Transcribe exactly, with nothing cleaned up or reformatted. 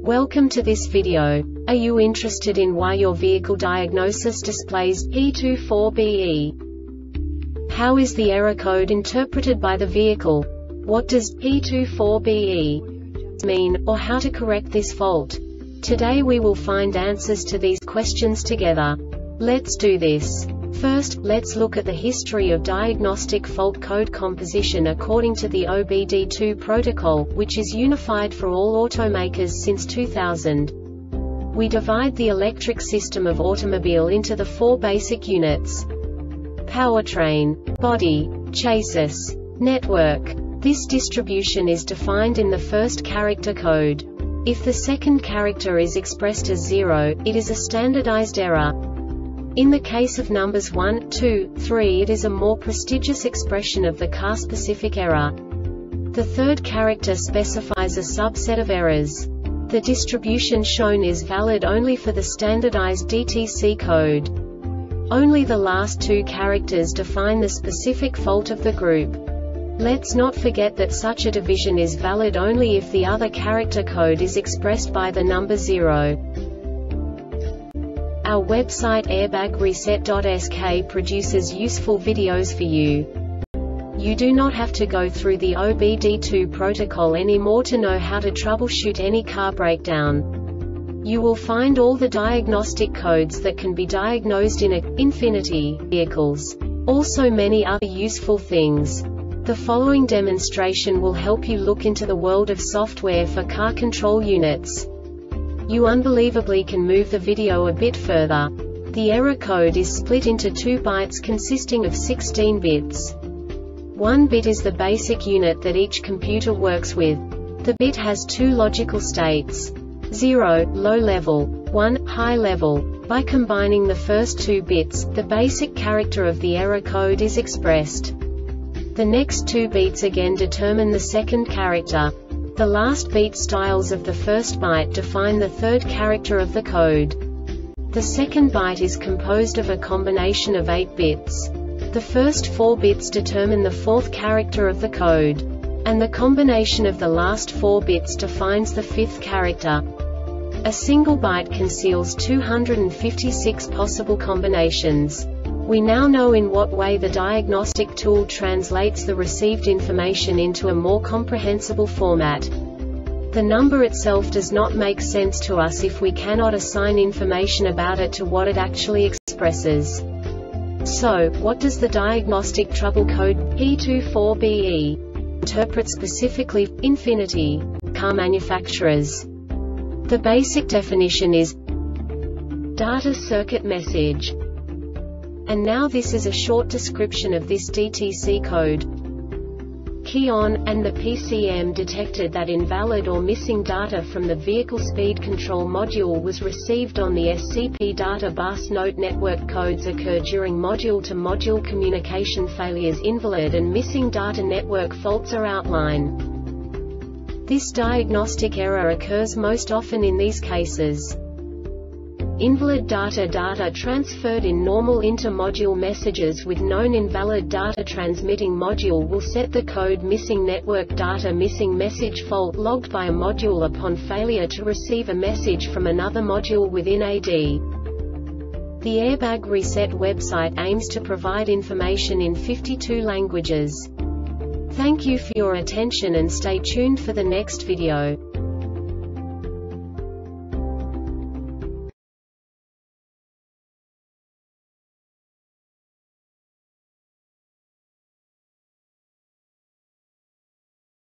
Welcome to this video. Are you interested in why your vehicle diagnosis displays P two four B E? How is the error code interpreted by the vehicle? What does P two four B E mean, or how to correct this fault? Today we will find answers to these questions together. Let's do this. First, let's look at the history of diagnostic fault code composition according to the O B D two protocol, which is unified for all automakers since two thousand. We divide the electric system of automobile into the four basic units: powertrain, body, chassis, network. This distribution is defined in the first character code. If the second character is expressed as zero, it is a standardized error. In the case of numbers one, two, three, it is a more prestigious expression of the car-specific error. The third character specifies a subset of errors. The distribution shown is valid only for the standardized D T C code. Only the last two characters define the specific fault of the group. Let's not forget that such a division is valid only if the other character code is expressed by the number zero. Our website airbag reset dot S K produces useful videos for you. You do not have to go through the O B D two protocol anymore to know how to troubleshoot any car breakdown. You will find all the diagnostic codes that can be diagnosed in a Infiniti vehicles. Also many other useful things. The following demonstration will help you look into the world of software for car control units. You unbelievably can move the video a bit further. The error code is split into two bytes consisting of sixteen bits. One bit is the basic unit that each computer works with. The bit has two logical states: zero, low level, one, high level. By combining the first two bits, the basic character of the error code is expressed. The next two beats again determine the second character. The last beat styles of the first byte define the third character of the code. The second byte is composed of a combination of eight bits. The first four bits determine the fourth character of the code. And the combination of the last four bits defines the fifth character. A single byte conceals two hundred fifty-six possible combinations. We now know in what way the diagnostic tool translates the received information into a more comprehensible format. The number itself does not make sense to us if we cannot assign information about it to what it actually expresses. So, what does the diagnostic trouble code P two four B E interpret specifically for Infiniti car manufacturers? The basic definition is data circuit message. And now this is a short description of this D T C code. Key on, and the P C M detected that invalid or missing data from the vehicle speed control module was received on the S C P data bus. Note: network codes occur during module-to-module communication failures. Invalid and missing data network faults are outlined. This diagnostic error occurs most often in these cases: invalid data. Data transferred in normal inter-module messages with known invalid data. Transmitting module will set the code missing network data. Missing message fault logged by a module upon failure to receive a message from another module within A D. The Airbag Reset website aims to provide information in fifty-two languages. Thank you for your attention and stay tuned for the next video.